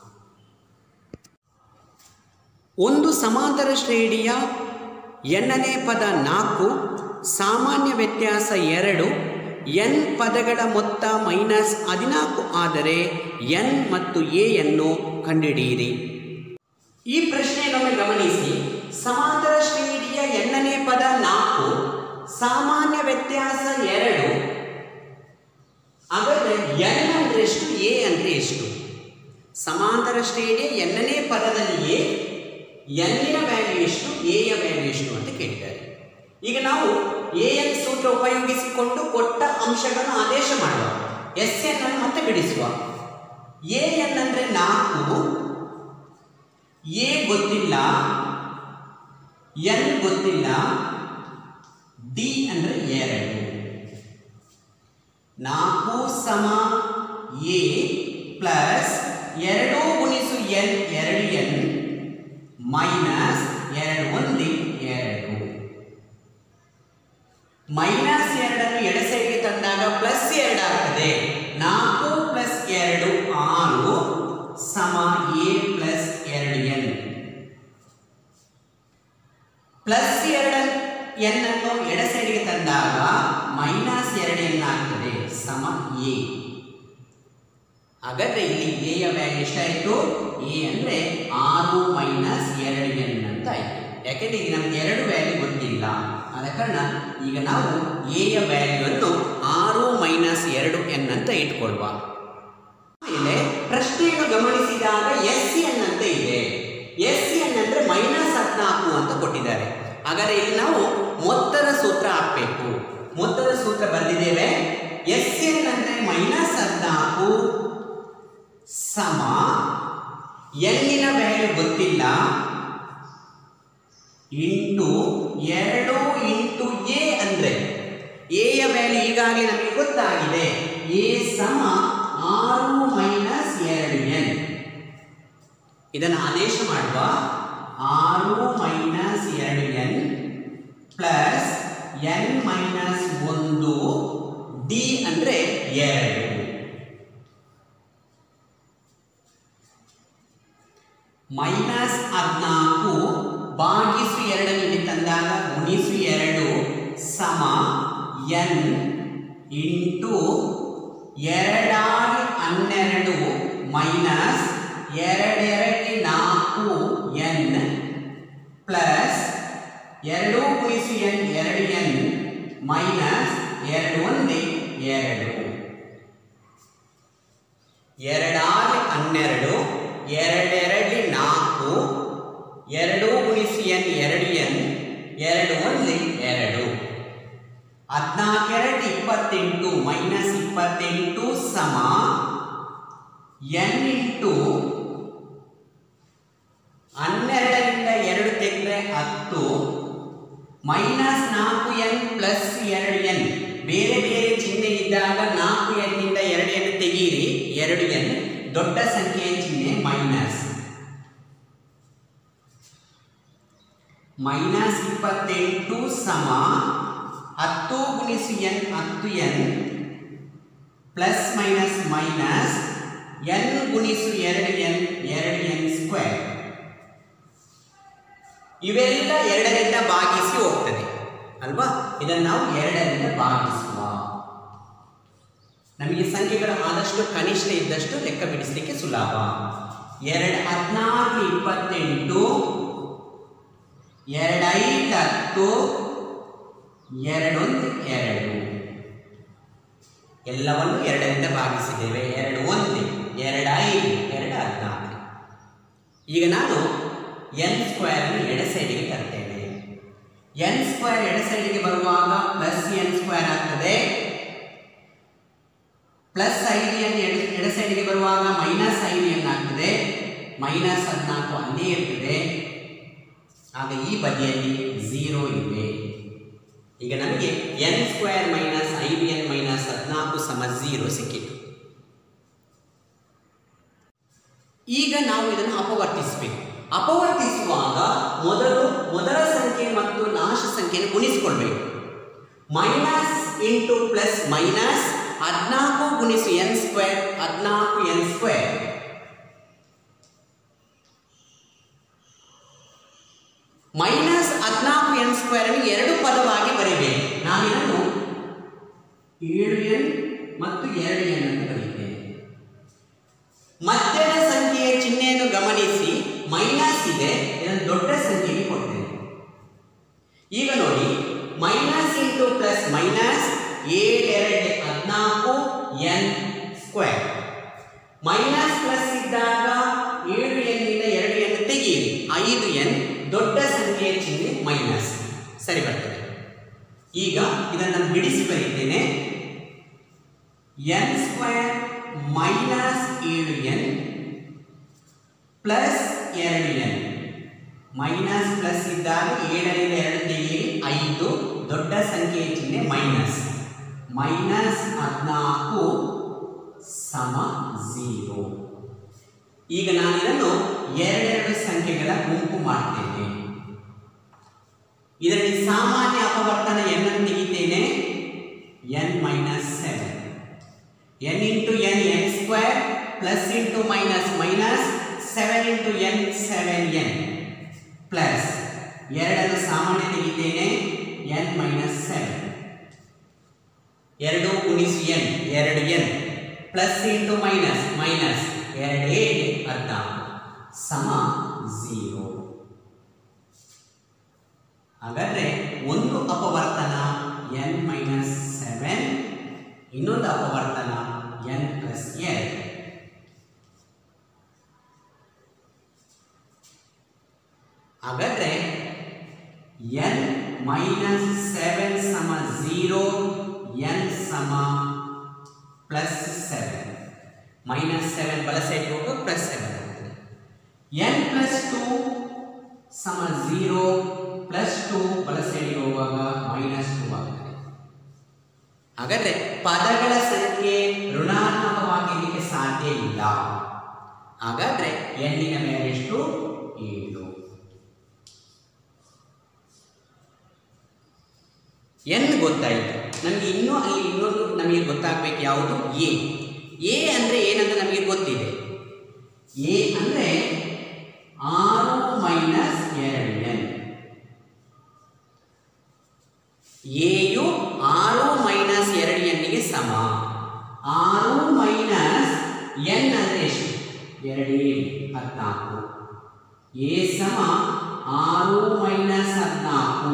ಒಂದು ಸಮಾಂತರ ಶ್ರೇಣಿಯ ಎನ್ನನೇ ಪದ ನಾಲ್ಕು, ಸಾಮಾನ್ಯ ವ್ಯತ್ಯಾಸ ಎರಡು, ಎನ್ ಪದಗಳ ಮೊತ್ತ ಮೈನಸ್ ಹದಿನಾಲ್ಕು ಆದರೆ ಎನ್ ಮತ್ತು ಎ ಯನ್ನು ಕಂಡುಹಿಡಿಯಿರಿ. ಈ ಪ್ರಶ್ನೆಯನ್ನು ಗಮನಿಸಿ. ಸಮಾಂತರ ಶ್ರೇಣಿಯ ಎನ್ನನೇ ಪದ ನಾಲ್ಕು, ಸಾಮಾನ್ಯ ವ್ಯತ್ಯಾಸ ಎರಡು. ಹಾಗಾದರೆ ಎನ್ ಅಂದರೆ ಎಷ್ಟು, ಎ ಅಂದರೆ ಎಷ್ಟು? ಸಮಾಂತರ ಶ್ರೇಣಿಯ ಎನ್ನನೇ ಪದದಲ್ಲಿ ಎನ್ನಿನ ವ್ಯಾಲ್ಯೂ ಎಷ್ಟು, ಎಯ ವ್ಯಾಲ್ಯೂ ಎಷ್ಟು ಅಂತ ಕೇಳಿದ್ದಾರೆ. ಈಗ ನಾವು ಎ ಎನ್ ಸೂತ್ರ ಉಪಯೋಗಿಸಿಕೊಂಡು ಕೊಟ್ಟ ಅಂಶಗಳನ್ನು ಆದೇಶ ಮಾಡುವ. ಎಸ್ ಎನ್ ಅನ್ನು ಮತ್ತೆ ಬಿಡಿಸುವ. ಎ ಎನ್ ಅಂದರೆ ನಾಲ್ಕು, ಎ ಗೊತ್ತಿಲ್ಲ, ಎನ್ ಗೊತ್ತಿಲ್ಲ, ಡಿ ಅಂದರೆ ಎರಡು. ನಾಲ್ಕು ಸಮ ಎ ಪ್ಲಸ್ ಎರಡು ಗುಣಿಸು ಎನ್ ಎರಡು ಎನ್ ಮೈನಸ್ ಎರಡು ಒಂದು ಎರಡು. ಮೈನಸ್ ಎರಡನ್ನು ಎಡ ಸೈಡ್ಗೆ ತಂದಾಗ ಪ್ಲಸ್ ಎರಡು ಆಗ್ತದೆ. ನಾಲ್ಕು ಪ್ಲಸ್ ಎರಡು ಆರು ಸಮ ಎ ಪ್ಲಸ್ ಎರಡು ಎನ್. ಪ್ಲಸ್ ಎರಡು ಎನ್ ಅನ್ನು ಎಡ ಸೈಡ್ಗೆ ತಂದಾಗ ಮೈನಸ್ ಎರಡು ಎನ್ ಆಗ್ತದೆ ಸಮ ಎ. ಹಾಗಾದ್ರೆ ಇಲ್ಲಿ ಎ ಯ ವ್ಯಾಲ್ಯೂ ಎಷ್ಟಾಯಿತು? ಎ ಅಂದರೆ ಆರು ಮೈನಸ್ ಎರಡು ಎನ್ ಅಂತ ಆಯಿತು. ಯಾಕೆಂದರೆ ಈಗ ನಮಗೆ ಎರಡು ವ್ಯಾಲ್ಯೂ ಗೊತ್ತಿಲ್ಲ, ಆದ ಕಾರಣ ಈಗ ನಾವು ಎ ಯ ವ್ಯಾಲ್ಯೂವನ್ನು ಆರು ಮೈನಸ್ ಎರಡು ಎನ್ ಅಂತ ಇಟ್ಕೊಳ್ವ. ಆಮೇಲೆ ಪ್ರಶ್ನೆಯನ್ನು ಗಮನಿಸಿದಾಗ ಎಸ್ ಎನ್ ಅಂತ ಇದೆ. ಎಸ್ ಎನ್ ಅಂದರೆ ಮೈನಸ್ ಹದಿನಾಲ್ಕು ಅಂತ ಕೊಟ್ಟಿದ್ದಾರೆ. ಹಾಗಾದರೆ ಇಲ್ಲಿ ನಾವು ಮೊತ್ತದ ಸೂತ್ರ ಹಾಕಬೇಕು. ಮೊತ್ತದ ಸೂತ್ರ ಬರೆದಿದ್ದೇವೆ. ಎಸ್ ಎನ್ ಅಂದರೆ ಮೈನಸ್ ಹದಿನಾಲ್ಕು ಸಮ ಎನ್ನಿನ ವ್ಯಾಲ್ಯೂ ಗೊತ್ತಿಲ್ಲ ಇಂಟು ಎರಡು ಇಂಟು ಎ ಅಂದರೆ ಎ ಯ ವ್ಯಾಲ್ಯೂ ಈಗಾಗಲೇ ನಮಗೆ ಗೊತ್ತಾಗಿದೆ. ಎ ಸಮ ಆರು ಮೈನಸ್ ಎರಡು ಎನ್. ಇದನ್ನು ಆದೇಶ ಮಾಡುವ. ಆರು ಮೈನಸ್ ಎರಡು ಎನ್ ಪ್ಲಸ್ ಎನ್ ಮೈನಸ್ ಒಂದು ಡಿ ಅಂದ್ರೆ ಎರಡು. ಮೈನಸ್ ಹದಿನಾಲ್ಕು ಭಾಗಿಸು ಎರಡರಲ್ಲಿ ತಂದಾಗ ಗುಣಿಸು ಎರಡು ಸಮ ಎನ್ ಇಂಟು ಎರಡಾಗಿ ಹನ್ನೆರಡು ಮೈನಸ್ ಎರಡೆರಡಿ ನಾಲ್ಕು ಎನ್ ಪ್ಲಸ್ ಎರಡು ಗುಣಿಸು ಎನ್ ಎರಡು ಎನ್ ಮೈನಸ್ ಎರಡು ಒಂದೇ ಎರಡು. ಎರಡಾಗಿ ಹನ್ನೆರಡು ಎರಡೆರಡಿ ನಾಲ್ಕು ಎರಡು ಗುಣಿಸಿ ಎನ್ ಎರಡು ಎನ್ ಎರಡು ಒಂದೇ ಎರಡು. ಹದಿನಾಲ್ಕೆರಡು ಇಪ್ಪತ್ತೆಂಟು ಮೈನಸ್ ಇಪ್ಪತ್ತೆಂಟು ಸಮ ಎನ್ ಇಂಟು ಹನ್ನೆರಡರಿಂದ ಎರಡು ತೆಗೆದ್ರೆ ಹತ್ತು ಮೈನಸ್ ನಾಲ್ಕು ಎನ್ ಪ್ಲಸ್ ಎರಡು ಎನ್. ಬೇರೆ ಬೇರೆ ಚಿಹ್ನೆ ಇದ್ದಾಗ ನಾಲ್ಕು ಎನ್ ಇಂದ ಎರಡು ಎನ್ ತೆಗೀರಿ, ಎರಡು ಎನ್. ದೊಡ್ಡ ಸಂಖ್ಯೆಯ ಚಿಹ್ನೆ ಮೈನಸ್. ಮೈನಸ್ ಇಪ್ಪತ್ತೆಂಟು ಸಮ ಹತ್ತು ಗುಣಿಸಿ ಎನ್ ಹತ್ತು N plus minus minus N ಗುಣಿಸು ಎರಡು ಎನ್ ಎರಡು ಎನ್ ಸ್ಕ್ವೇರ್. ಇವೆಲ್ಲ ಎರಡರಿಂದ ಭಾಗಿಸಿ ಹೋಗ್ತದೆ ಅಲ್ವಾ? ಇದನ್ನು ನಾವು ಎರಡರಿಂದ ಭಾಗಿಸುವ. ನಮಗೆ ಸಂಖ್ಯೆಗಳು ಆದಷ್ಟು ಕನಿಷ್ಠ ಇದ್ದಷ್ಟು ಲೆಕ್ಕ ಬಿಡಿಸಲಿಕ್ಕೆ ಸುಲಭ. ಎರಡು ಹದಿನಾಲ್ಕು ಇಪ್ಪತ್ತೆಂಟು, ಎರಡೈದು ಹತ್ತು, ಎರಡೊಂದು ಎರಡು. ಎಲ್ಲವನ್ನು ಎರಡರಿಂದ ಭಾಗಿಸಿದ್ದೇವೆ. ಎರಡು ಒಂದು ಎರಡು ಐದು ಎರಡು ಹದಿನಾಲ್ಕು. ಈಗ ನಾನು ಎನ್ ಸ್ಕ್ವೇರ್ ಅನ್ನು ಎಡ ಸೈಡಿಗೆ ತರ್ತೇನೆ. ಎನ್ ಸ್ಕ್ವೇರ್ ಎಡ ಸೈಡಿಗೆ ಬರುವಾಗ ಪ್ಲಸ್ ಎನ್ ಸ್ಕ್ವೇರ್ ಆಗ್ತದೆ. ಪ್ಲಸ್ ಐದು ಎನ್ ಎಡ ಸೈಡಿಗೆ ಬರುವಾಗ ಮೈನಸ್ ಐದು ಎನ್ ಆಗ್ತದೆ. ಮೈನಸ್ ಹದಿನಾಲ್ಕು ಅಲ್ಲೇ ಇರ್ತದೆ. ಆಗ ಈ ಬದಿಯಲ್ಲಿ ಝೀರೋ ಇದೆ. ಈಗ ನಮಗೆ ಎನ್ ಸ್ಕ್ವೇರ್ ಮೈನಸ್ ಐದು ಎನ್ ಮೈನಸ್ ಹದಿನಾಲ್ಕು ಸಮ ಝೀರೋ ಸಿಕ್ಕಿತು. ಈಗ ನಾವು ಇದನ್ನು ಅಪವರ್ತಿಸಬೇಕು. ಅಪವರ್ತಿಸುವಾಗ ಮೊದಲು ಮೊದಲ ಸಂಖ್ಯೆ ಮತ್ತು ನಾಶ ಸಂಖ್ಯೆಯನ್ನು ಗುಣಿಸಿಕೊಳ್ಬೇಕು. ಮೈನಸ್ ಇಂಟು ಪ್ಲಸ್ ಮೈನಸ್ ಹದಿನಾಲ್ಕು ಗುಣಿಸು ಎನ್ ಸ್ಕ್ವೇರ್ ಹದಿನಾಲ್ಕು ಎನ್ ಸ್ಕ್ವೇರ್. ಮೈನಸ್ ಹದಿನಾಲ್ಕು ಎನ್ ಸ್ಕ್ವೇರ್ ಅನ್ನು ಎರಡು ಪದವಾಗಿ ಬರೀಬೇಕು. ನಾನಿದನ್ನು ಏಳು ಎನ್ ಮತ್ತು ಎರಡು ಎನ್ ಅಂತ ಬರೀತೇನೆ. ಮಧ್ಯದ ಸಂಖ್ಯೆಯ ಚಿಹ್ನೆಯನ್ನು ಗಮನಿಸಿ, ಮೈನಸ್ ಇದೆ, ಇದನ್ನು ದೊಡ್ಡ ಸಂಖ್ಯೆಗೆ ಕೊಡ್ತೇನೆ. ಈಗ ನೋಡಿ, ಮೈನಸ್ ಇಂಟು ಪ್ಲಸ್ ಮೈನಸ್ ಏಳೆರಡು ಹದಿನಾಲ್ಕು ಎನ್ ಸ್ಕ್ವೇರ್. ಮೈನಸ್ ಪ್ಲಸ್ ಇದ್ದಾಗ ಏಳು ಎನ್ ಇಂದ ಎರಡು ಎನ್ ತೆಗೆಯಿರಿ, ಐದು ಎನ್. ದೊಡ್ಡ ಸಂಖ್ಯೆಯ ಚಿಹ್ನೆ ಮೈನಸ್ ಸರಿ ಬರ್ತದೆ. ಈಗ ಇದನ್ನು ಬಿಡಿಸಿ ಬರೀತೇನೆ. ಎನ್ ಸ್ಕ್ವೇರ್ ಮೈನಸ್ ಏಳು ಎನ್ ಪ್ಲಸ್ ಎರಡು ಎನ್. ಮೈನಸ್ ಪ್ಲಸ್ ಇದ್ದಾಗ ಏಳರಿಂದ ಎರಡು ತೆಗೆಯಿರಿ, ಐದು. ದೊಡ್ಡ ಸಂಖ್ಯೆಯ ಚಿಹ್ನೆ ಮೈನಸ್. ಮೈನಸ್ ಹದಿನಾಲ್ಕು ಸಮ ಝೀರೋ. ಈಗ ನಾನು ಇದನ್ನು ಎರಡೆರಡು ಸಂಖ್ಯೆಗಳ ಗುಂಪು ಮಾಡ್ತೇನೆ. ಇದರಲ್ಲಿ ಸಾಮಾನ್ಯ ಅಪವರ್ತನ ಎನ್ ಅನ್ನು ತೆಗಿತೇನೆ. N minus seven. N into N N square plus into minus minus seven into N seven N plus ಎರಡನ್ನು ಸಾಮಾನ್ಯ ತೆಗಿತೇನೆ. N minus seven. ಎರಡು ಗುಣಿಸು ಎನ್ ಎರಡು N plus into minus minus ಎರಡು ಏಳು ಹದಿನಾಲ್ಕು ಸಮ ಝೀರೋ. ಹಾಗಾದ್ರೆ ಒಂದು ಅಪವರ್ತನ ಎನ್ ಮೈನಸ್ ಸೆವೆನ್, ಇನ್ನೊಂದು ಅಪವರ್ತನ ಎನ್ ಪ್ಲಸ್ ಎರಡು. ಹಾಗಾದ್ರೆ ಎನ್ ಮೈನಸ್ ಸೆವೆನ್ ಸಮ ಝೀರೋ, ಎನ್ ಸಮ ಪ್ಲಸ್ ಸೆವೆನ್. ಮೈನಸ್ ಸೆವೆನ್ ಬಲ ಸೈಡ್ ಹೋಗುವ ಪ್ಲಸ್ ಸೆವೆನ್ ಆಗ್ತದೆ. ಎನ್ ಪ್ಲಸ್ ಟು ಸಮ ಝೀರೋ, ಪ್ಲಸ್ ಟು ಬಲ ಸೈಡಿಗೆ ಹೋಗುವಾಗ ಮೈನಸ್ ಟು ಆಗ್ತದೆ. ಹಾಗಾದ್ರೆ ಪದಗಳ ಸಂಖ್ಯೆ ಋಣಾತ್ಮಕವಾಗಿರಲಿಕ್ಕೆ ಸಾಧ್ಯ ಇಲ್ಲ. ಹಾಗಾದ್ರೆ ಎನ್ನಿನ ಮೇಲೆ ಎಷ್ಟು? ಏಳು. ಎನ್ ಗೊತ್ತಾಯಿತು. ನಮಗೆ ಇನ್ನೂ ಅಲ್ಲಿ ಇನ್ನೊಂದು ನಮಗೆ ಗೊತ್ತಾಗಬೇಕು, ಯಾವುದು? ಎ. ಎ ಅಂದರೆ ಏನಂತ ನಮಗೆ ಗೊತ್ತಿದೆ. ಎ ಅಂದರೆ ಆರು ಮೈನಸ್ ಎರಡು ಎನ್. ಎಯು ಆರು ಮೈನಸ್ ಎರಡು ಎನ್ನಿಗೆ ಸಮ. ಆರು ಮೈನಸ್ ಎನ್ ಅಂದರೆ ಎಷ್ಟು? ಎರಡು ಹದಿನಾಲ್ಕು. ಎ ಸಮ ಆರು ಮೈನಸ್ ಹದಿನಾಲ್ಕು.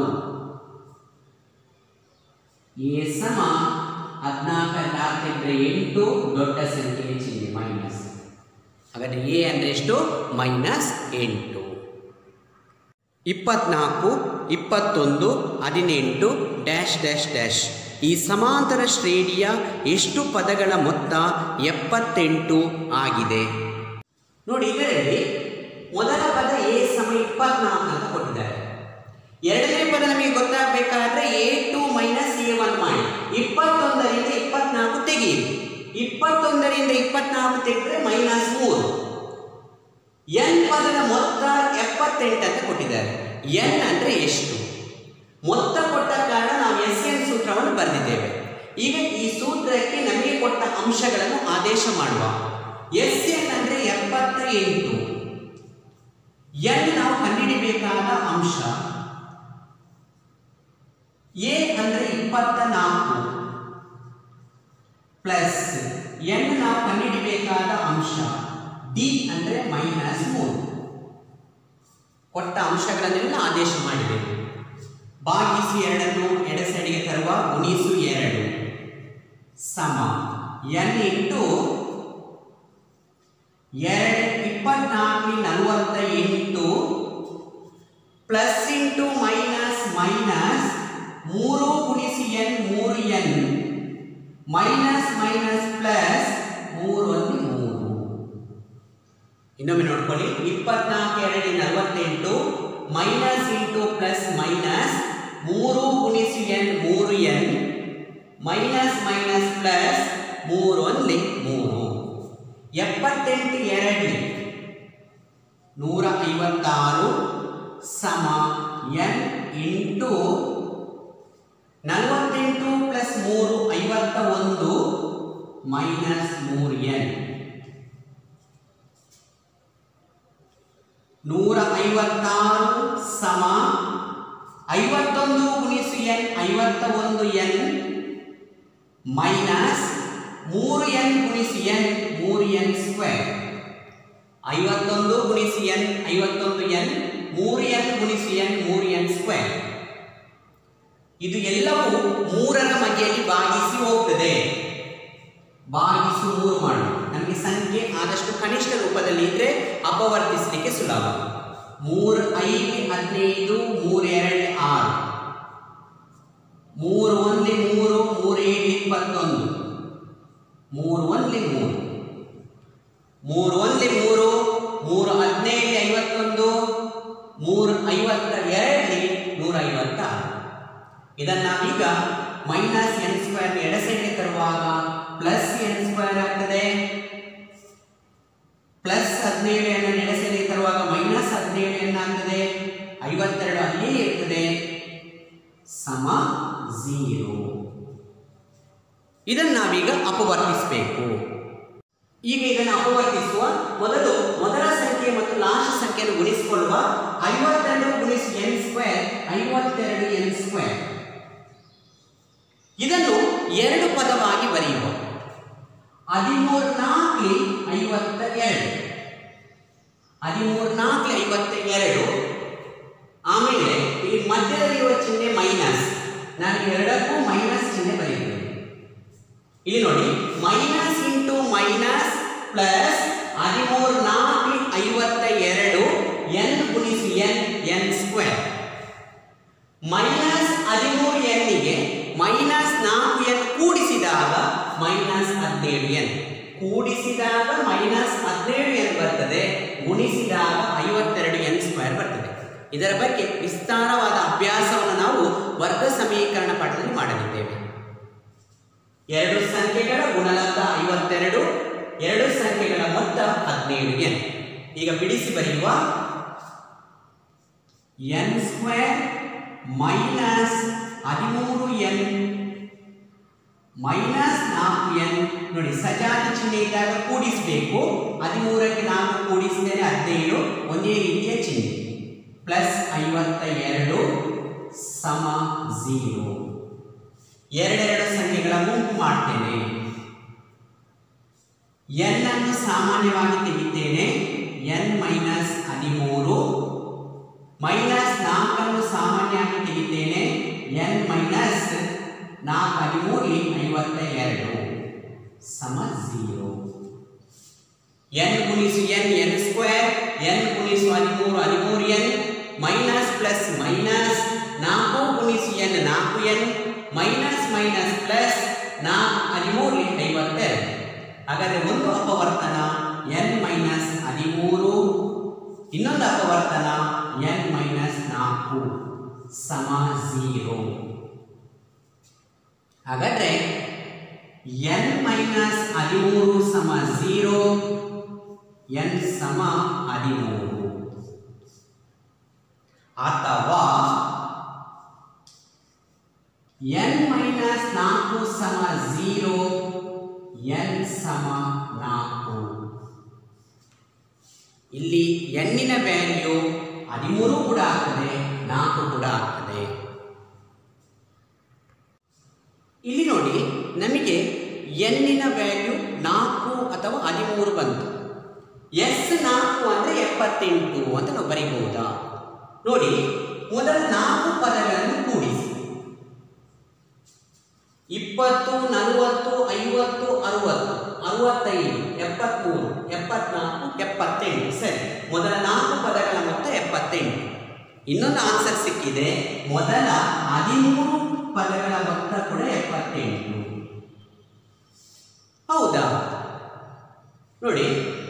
ಎ ಸಮ ಹದಿನಾಲ್ಕರಲ್ಲಿ ಆರು ತೆಗೆದ್ರೆ ಎಂಟು, ದೊಡ್ಡ ಸಂಖ್ಯೆ ಚಿಹ್ನೆ ಮೈನಸ್. ಹಾಗಾದ್ರೆ ಎ ಅಂದರೆ ಎಷ್ಟು? ಮೈನಸ್ ಎಂಟು. ಇಪ್ಪತ್ನಾಲ್ಕು, ಇಪ್ಪತ್ತೊಂದು, ಹದಿನೆಂಟು ಡ್ಯಾಶ್ ಡ್ಯಾಶ್ ಡ್ಯಾಶ್. ಈ ಸಮಾಂತರ ಶ್ರೇಣಿಯ ಎಷ್ಟು ಪದಗಳ ಮೊತ್ತ? ಎಪ್ಪತ್ತೆಂಟು ಆಗಿದೆ. ನೋಡಿ, ಇದರಲ್ಲಿ ಮೊದಲ ಪದ ಎ ಸಮ ಇಪ್ಪತ್ನಾಲ್ಕು ಅಂತ ಕೊಟ್ಟಿದ್ದಾರೆ. ಎರಡನೇ ಪದ ನಮಗೆ ಗೊತ್ತಾಗಬೇಕಾದ್ರೆ A two minus A one ಮಾಡಿ. ಇಪ್ಪತ್ತೊಂದರಿಂದ ಇಪ್ಪತ್ನಾಲ್ಕು ತೆಗೆಯಿರಿ. ಇಪ್ಪತ್ತೊಂದರಿಂದ ಇಪ್ಪತ್ನಾಲ್ಕು ತೆಗೆದ್ರೆ ಮೈನಸ್ ಮೂರು. ಎನ್ ಪದದ ಮೊತ್ತ ಎಪ್ಪತ್ತೆಂಟು ಅಂತ ಕೊಟ್ಟಿದ್ದಾರೆ. ಎನ್ ಅಂದರೆ ಎಷ್ಟು? ಮೊತ್ತ ಕೊಟ್ಟ ಕಾರಣ ನಾವು ಎಸ್ ಎನ್ ಸೂತ್ರವನ್ನು ಬರೆದಿದ್ದೇವೆ. ಈಗ ಈ ಸೂತ್ರಕ್ಕೆ ನಮಗೆ ಕೊಟ್ಟ ಅಂಶಗಳನ್ನು ಆದೇಶ ಮಾಡುವ. ಎಸ್ ಎನ್ ಅಂದರೆ ಎಪ್ಪತ್ತ ಎಂಟು. ಎನ್ ನಾವು ಕಂಡುಹಿಡಿಯಬೇಕಾದ ಅಂಶ. ಎ ಅಂದರೆ ಇಪ್ಪತ್ತ ನಾಲ್ಕು ಪ್ಲಸ್ ಎನ್ ನಾವು ಕಂಡುಹಿಡಿಯಬೇಕಾದ ಅಂಶ. ಡಿ ಅಂದರೆ ಮೈನಸ್ ಮೂರು. ಕೊಟ್ಟ ಅಂಶಗಳನ್ನೆಲ್ಲ ಆದೇಶ ಮಾಡಿದ್ದೇವೆ. ಭಾಗಿಸು ಎರಡನ್ನು ಎಡ ಸೈಡಿಗೆ ತರುವ, ಗುಣಿಸು ಎರಡು ಸಮ ಎನ್ ಇಂಟು ಎರಡು ಇಪ್ಪತ್ನಾಲ್ಕು ನಲವತ್ತ ಎಂಟು ಪ್ಲಸ್ ಇಂಟು ಮೈನಸ್ ಮೈನಸ್ ಮೂರು ಗುಣಿಸಿ ಎನ್ ಮೂರು ಎನ್ ಮೈನಸ್ ಮೈನಸ್ ಪ್ಲಸ್ ಮೂರು ಒಂದು ಮೂರು. ಇನ್ನೊಮ್ಮೆ ನೋಡ್ಕೊಳ್ಳಿ. ಇಪ್ಪತ್ನಾಲ್ಕು ಎರಡು ನಲವತ್ತೆಂಟು ಮೈನಸ್ ಇಂಟು ಪ್ಲಸ್ ಮೈನಸ್ ಮೂರು ಗುಣಿಸಿ ಎನ್ ಮೂರು ಎನ್ ಮೈನಸ್ ಮೈನಸ್ ಪ್ಲಸ್ ಮೂರು ಒಂದು ಮೂರು. ಎಪ್ಪತ್ತೆಂಟು ಎರಡು ನೂರ ಐವತ್ತಾರು ಸಮ ಎನ್ ಇಂಟು ನಲವತ್ತೆಂಟು ಪ್ಲಸ್ ಮೂರು ಐವತ್ತ ಒಂದು ಮೈನಸ್ ಮೂರು ಎನ್. ನೂರ ಐವತ್ತಾರು ಸಮ ಐವತ್ತೊಂದು ಗುಣಿಸು ಎನ್ ಐವತ್ತ ಒಂದು ಎನ್ ಮೈನಸ್ ಮೂರು ಎನ್ ಗುಣಿಸಿ ಎನ್ ಮೂರು ಎನ್ ಸ್ಕ್ವೇರ್. ಐವತ್ತೊಂದು ಗುಣಿಸಿ ಎನ್ ಐವತ್ತೊಂದು ಎನ್ ಮೂರು ಎನ್ ಗುಣಿಸಿ ಎನ್ ಮೂರು ಎನ್ ಸ್ಕ್ವೇರ್. ಇದು ಎಲ್ಲವೂ ಮೂರರ ಮಧ್ಯೆಯಲ್ಲಿ ಭಾಗಿಸಿ ಹೋಗ್ತದೆ. ಭಾಗಿಸು ಮೂರು ಮಾಡಿ ನಮಗೆ ಸಂಖ್ಯೆ ಆದಷ್ಟು ಕನಿಷ್ಠ ರೂಪದಲ್ಲಿ ಇದ್ರೆ ಅಪವರ್ತಿಸಲಿಕ್ಕೆ ಸುಲಭ. ಮೂರು ಐದು ಹದಿನೈದು, ಮೂರು ಎರಡು ಆರು, ಮೂರು ಒಂದು ಮೂರು, ಮೂರು ಏಳು ಇಪ್ಪತ್ತೊಂದು, ಮೂರು ಒಂದು ಮೂರು, ಮೂರು ಒಂದು ಮೂರು, ಮೂರು ಹದಿನೈದು ಐವತ್ತೊಂದು, ಮೂರು ಐವತ್ತ ಎರಡು ನೂರ ಐವತ್ತಾರು. ಇದನ್ನು ನಾವೀಗ ಮೈನಸ್ ಎನ್ ಸ್ಕ್ವೇರ್ ಎಡ ಸೈಡ್ಗೆ ತರುವಾಗ ಪ್ಲಸ್ ಎನ್ ಸ್ಕ್ವೇರ್ ಆಗ್ತದೆ. ಪ್ಲಸ್ ಹದಿನೇಳು ಅನ್ನು ಎಡ ಸೈಡ್ಗೆ ತರುವಾಗ ಮೈನಸ್ ಹದಿನೇಳು ಎನ್ ಆಗ್ತದೆ. ಐವತ್ತೆರಡು ಅಲ್ಲೇ ಇರ್ತದೆ ಸಮ ಝೀರೋ. ಇದನ್ನು ನಾವೀಗ ಅಪವರ್ತಿಸಬೇಕು. ಈಗ ಇದನ್ನು ಅಪವರ್ತಿಸುವ ಮೊದಲು ಮೊದಲ ಸಂಖ್ಯೆ ಮತ್ತು ಲಾಸ್ಟ್ ಸಂಖ್ಯೆಯನ್ನು ಗುಣಿಸಿಕೊಳ್ಳುವ. ಐವತ್ತೆರಡು ಗುಣಿಸಿ ಎನ್ ಸ್ಕ್ವೇರ್ ಐವತ್ತೆರಡು ಎನ್ ಸ್ಕ್ವೇರ್. ಇದನ್ನು ಎರಡು ಪದವಾಗಿ ಬರೆಯುವ. ಹದಿಮೂರು ನಾಲ್ಕು ಐವತ್ತ ಎರಡು, ಹದಿಮೂರು ನಾಲ್ಕು ಐವತ್ತ ಎರಡು. ಆಮೇಲೆ ಇಲ್ಲಿ ಮಧ್ಯದಲ್ಲಿರುವ ಚಿಹ್ನೆ ಮೈನಸ್. ನಾನು ಎರಡಕ್ಕೂ ಮೈನಸ್ ಚಿಹ್ನೆ ಬರೆಯುತ್ತೇನೆ. ಇಲ್ಲಿ ನೋಡಿ, ಮೈನಸ್ ಇಂಟು ಮೈನಸ್ ಪ್ಲಸ್ ಹದಿಮೂರು ನಾಲ್ಕು ಐವತ್ತ ಎರಡು ಎನ್ ಗುಣಿಸಿ ಎನ್ ಎನ್ ಸ್ಕ್ವೇರ್. ಮೈನಸ್ ಹದಿಮೂರು ಎನ್ನಿಗೆ ಮೈನಸ್ ನಾಲ್ಕು ಎನ್ ಕೂಡಿಸಿದಾಗ ಮೈನಸ್ ಹದಿನೇಳು ಎನ್. ಕೂಡಿಸಿದಾಗ ಮೈನಸ್ ಹದಿನೇಳು ಎನ್ ಬರ್ತದೆ, ಗುಣಿಸಿದಾಗ ಐವತ್ತೆರಡು ಎನ್ ಸ್ಕ್ವೇರ್ ಬರ್ತದೆ. ಇದರ ಬಗ್ಗೆ ವಿಸ್ತಾರವಾದ ಅಭ್ಯಾಸವನ್ನು ನಾವು ವರ್ಗ ಸಮೀಕರಣ ಪಾಠದಲ್ಲಿ ಮಾಡಲಿದ್ದೇವೆ. ಎರಡು ಸಂಖ್ಯೆಗಳ ಗುಣಲಬ್ಧ ಐವತ್ತೆರಡು ಎರಡು ಸಂಖ್ಯೆಗಳ ಮೊತ್ತ ಹದಿನೇಳು ಎನ್. ಈಗ ಬಿಡಿಸಿ ಬರೆಯುವ ಎನ್ ಸ್ಕ್ವೇರ್ ಮೈನಸ್ ಹದಿಮೂರು ಎನ್ ಮೈನಸ್ ನಾಲ್ಕು ಎನ್. ನೋಡಿ ಸಜಾತಿ ಚಿಹ್ನೆ ಇದ್ದಾಗ ಕೂಡಿಸಬೇಕು. ಹದಿಮೂರಕ್ಕೆ ನಾಲ್ಕು ಕೂಡಿಸಿದರೆ ಹದಿನೇಳು, ಒಂದೇ ರೀತಿಯ ಚಿಹ್ನೆ. ಪ್ಲಸ್ ಐವತ್ತ ಎರಡು ಸಮ ಝೀರೋ. ಎರಡೆರಡು ಸಂಖ್ಯೆಗಳ ಗುಂಪು ಮಾಡ್ತೇನೆ. ಎನ್ ಅನ್ನು ಸಾಮಾನ್ಯವಾಗಿ ತೆಗಿತೇನೆ. ಎನ್ ಮೈನಸ್ ಹದಿಮೂರು ಮೈನಸ್ ನಾಲ್ಕನ್ನು ಸಾಮಾನ್ಯವಾಗಿ ತೆಗಿತೇನೆ. ಎನ್ ಮೈನಸ್ ನಾಲ್ಕು ಹದಿಮೂರು ಐವತ್ತ ಎರಡು ಸಮ ಝೀರೋ. ಎನ್ ಗುಣಿಸು ಎನ್ ಎನ್ ಸ್ಕ್ವೇರ್, ಎನ್ ಗುಣಿಸು ಹದಿಮೂರು ಹದಿಮೂರು ಎನ್ ಮೈನಸ್ ಪ್ಲಸ್ ಮೈನಸ್ ನಾಲ್ಕು ಗುಣಿಸು ಎನ್ ನಾಲ್ಕು ಎನ್ ಮೈನಸ್ ಮೈನಸ್ ಪ್ಲಸ್ ನಾಲ್ಕು ಹದಿಮೂರು ಐವತ್ತೆರಡು. ಹಾಗಾದರೆ ಒಂದು ಅಪವರ್ತನ ಎನ್ ಮೈನಸ್ ಹದಿಮೂರು, ಇನ್ನೊಂದು ಅಪವರ್ತನ ಎನ್ ಮೈನಸ್ ನಾಲ್ಕು ಸಮ ಝೀರೋ. ಹಾಗಾದ್ರೆ ಎನ್ ಮೈನಸ್ ಹದಿಮೂರು ಸಮ ಝೀರೋ, ಎನ್ ಸಮ ಹದಿಮೂರು. ಅಥವಾ ಎನ್ ಮೈನಸ್ ನಾಲ್ಕು ಸಮ ಝೀರೋ, ಎನ್ ಸಮ ನಾಲ್ಕು. ಇಲ್ಲಿ ಎನ್ನಿನ ವ್ಯಾಲ್ಯೂ ಹದಿಮೂರು ಕೂಡ ಆಗ್ತದೆ, ನಾಲ್ಕು ಕೂಡ ಆಗ್ತದೆ. ಇಲ್ಲಿ ನೋಡಿ, ನಮಗೆ ಎನ್ನಿನ ವ್ಯಾಲ್ಯೂ ನಾಲ್ಕು ಅಥವಾ ಹದಿಮೂರು ಬಂತು. ಎಸ್ ನಾಲ್ಕು ಅಂದರೆ ಎಪ್ಪತ್ತೆಂಟು ಅಂತ ನಾವು ಬರೀಬಹುದಾ? ನೋಡಿ, ಮೊದಲ ನಾಲ್ಕು ಪದಗಳನ್ನು ಕೂಡಿಸಿ. ಇಪ್ಪತ್ತು, ನಲವತ್ತು, ಐವತ್ತು, ಅರವತ್ತು, ಅರವತ್ತೈದು, ಎಪ್ಪತ್ಮೂರು, ಎಪ್ಪತ್ನಾಲ್ಕು, ಎಪ್ಪತ್ತೆಂಟು. ಸರಿ, ಮೊದಲ ನಾಲ್ಕು ಪದಗಳ ಮೊತ್ತ ಎಪ್ಪತ್ತೆಂಟು. ಇನ್ನೊಂದು ಆನ್ಸರ್ ಸಿಕ್ಕಿದೆ, ಮೊದಲ ಹದಿಮೂರು ಪದಗಳ ಮೊತ್ತ ಕೂಡ ಎಪ್ಪತ್ತೆಂಟು. ಹೌದಾ? ನೋಡಿ,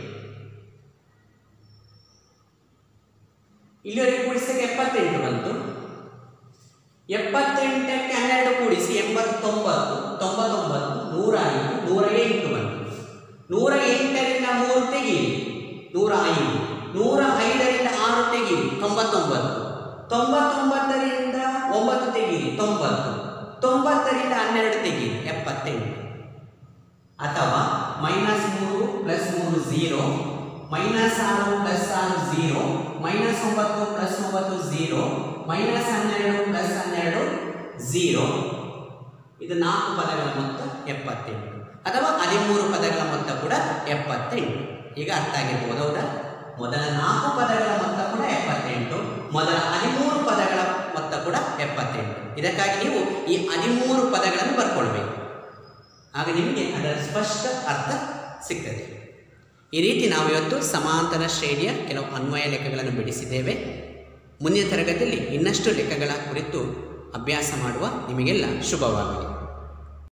ಇಲ್ಲಿವರೆಗೆ ಕೂಡಿಸಿದಾಗ ಎಪ್ಪತ್ತೆಂಟು ಬಂತು. ಎಪ್ಪತ್ತೆಂಟಕ್ಕೆ ಹನ್ನೆರಡು ಕೂಡಿಸಿ ಎಂಬತ್ತೊಂಬತ್ತು, ತೊಂಬತ್ತೊಂಬತ್ತು, ನೂರ ಐದು, ನೂರ ಎಂಟು ಬಂತು. ನೂರ ಎಂಟರಿಂದ ಮೂರು ತೆಗೀರಿ, ನೂರ ಐದು. ನೂರ ಐದರಿಂದ ಆರು ತೆಗೀರಿ, ತೊಂಬತ್ತೊಂಬತ್ತು. ತೊಂಬತ್ತೊಂಬತ್ತರಿಂದ ಒಂಬತ್ತು ತೆಗೀರಿ, ತೊಂಬತ್ತು. ತೊಂಬತ್ತರಿಂದ ಹನ್ನೆರಡು ತೆಗೀರಿ, ಎಪ್ಪತ್ತೆಂಟು. ಅಥವಾ ಮೈನಸ್ ಮೂರು ಪ್ಲಸ್ ಮೂರು ಝೀರೋ, ಮೈನಸ್ ಆರು ಪ್ಲಸ್ ಆರು ಝೀರೋ, ಮೈನಸ್ ಒಂಬತ್ತು ಪ್ಲಸ್ ಒಂಬತ್ತು ಝೀರೋ, ಮೈನಸ್ ಹನ್ನೆರಡು ಪ್ಲಸ್ ಹನ್ನೆರಡು ಝೀರೋ. ಇದು ನಾಲ್ಕು ಪದಗಳ ಮೊತ್ತ ಎಪ್ಪತ್ತೆಂಟು. ಅಥವಾ ಹದಿಮೂರು ಪದಗಳ ಮೊತ್ತ ಕೂಡ ಎಪ್ಪತ್ತೆಂಟು. ಈಗ ಅರ್ಥ ಆಗಿರ್ಬೋದು, ಹೌದಾ? ಮೊದಲ ನಾಲ್ಕು ಪದಗಳ ಮೊತ್ತ ಕೂಡ ಎಪ್ಪತ್ತೆಂಟು, ಮೊದಲ ಹದಿಮೂರು ಪದಗಳ ಮೊತ್ತ ಕೂಡ ಎಪ್ಪತ್ತೆಂಟು. ಇದಕ್ಕಾಗಿ ನೀವು ಈ ಹದಿಮೂರು ಪದಗಳನ್ನು ಬರ್ಕೊಳ್ಬೇಕು. ಆಗ ನಿಮಗೆ ಅದರ ಸ್ಪಷ್ಟ ಅರ್ಥ ಸಿಗ್ತದೆ. ಈ ರೀತಿ ನಾವು ಇವತ್ತು ಸಮಾಂತರ ಶ್ರೇಣಿಯ ಕೆಲವು ಅನ್ವಯ ಲೆಕ್ಕಗಳನ್ನು ಬಿಡಿಸಿದ್ದೇವೆ. ಮುಂದಿನ ತರಗತಿಯಲ್ಲಿ ಇನ್ನಷ್ಟು ಲೆಕ್ಕಗಳ ಕುರಿತು ಅಭ್ಯಾಸ ಮಾಡುವ. ನಿಮಗೆಲ್ಲ ಶುಭವಾಗಲಿ.